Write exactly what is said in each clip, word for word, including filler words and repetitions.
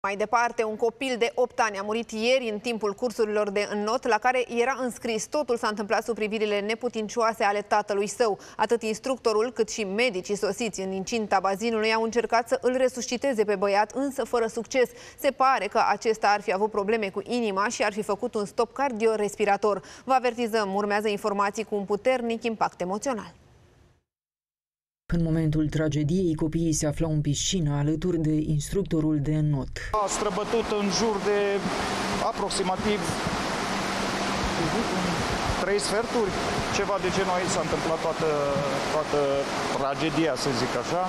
Mai departe, un copil de opt ani a murit ieri în timpul cursurilor de înnot la care era înscris. Totul s-a întâmplat sub privirile neputincioase ale tatălui său. Atât instructorul cât și medicii sosiți în incinta bazinului au încercat să îl resusciteze pe băiat, însă fără succes. Se pare că acesta ar fi avut probleme cu inima și ar fi făcut un stop cardiorespirator. Vă avertizăm, urmează informații cu un puternic impact emoțional. În momentul tragediei, copiii se aflau în piscină alături de instructorul de înnot. A străbătut în jur de aproximativ trei sferturi, ceva de genul aici s-a întâmplat toată, toată tragedia, să zic așa.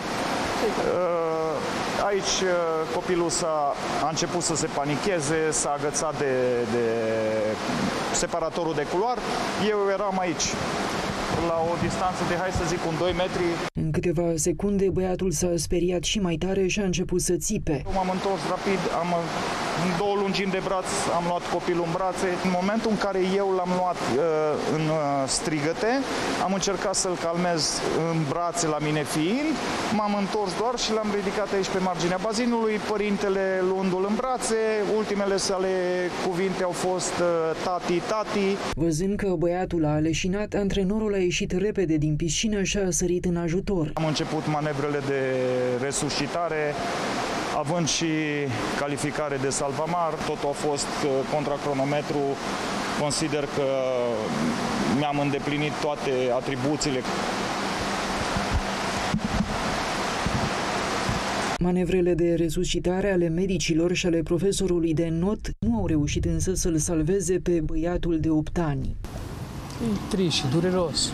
Aici copilul s-a, a început să se panicheze, s-a agățat de, de separatorul de culoar. Eu eram aici, la o distanță de, hai să zic, un doi metri. În câteva secunde, băiatul s-a speriat și mai tare și a început să țipe. M-am întors rapid, am în două lungimi de braț, am luat copilul în brațe. În momentul în care eu l-am luat uh, în uh, strigăte, am încercat să-l calmez în brațe la mine fiind, m-am întors doar și l-am ridicat aici pe marginea bazinului, părintele luându-l în brațe, ultimele sale cuvinte au fost uh, tati, tati. Văzând că băiatul a aleșinat, antrenorul a ieșit repede din piscină și a sărit în ajutor. Am început manevrele de resuscitare, având și calificare de salvamar. Totul a fost contra cronometru. Consider că mi-am îndeplinit toate atribuțiile. Manevrele de resuscitare ale medicilor și ale profesorului de înnot nu au reușit însă să-l salveze pe băiatul de opt ani. E trist și dureros.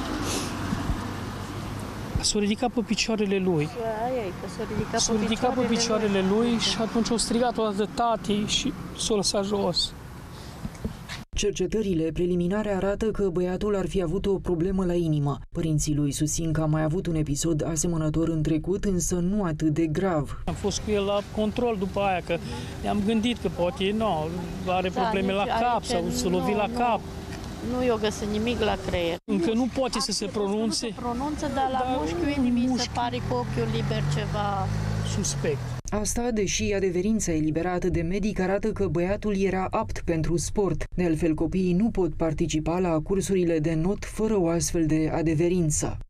S-a ridicat pe picioarele lui. S-a ridicat pe picioarele lui și atunci a strigat o dată tati și s-a lăsat jos. Cercetările preliminare arată că băiatul ar fi avut o problemă la inimă. Părinții lui susțin că a mai avut un episod asemănător în trecut, însă nu atât de grav. Am fost cu el la control după aia, că ne-am gândit că poate nu, are probleme la cap sau s-a lovit la cap. Nu i-o găsit nimic la creier. Încă nu poate să se pronunțe. Se pronunță, dar la mușchiul inimii se pare cu ochiul liber ceva suspect. Asta, deși adeverința eliberată de medic arată că băiatul era apt pentru sport. De altfel, copiii nu pot participa la cursurile de înnot fără o astfel de adeverință.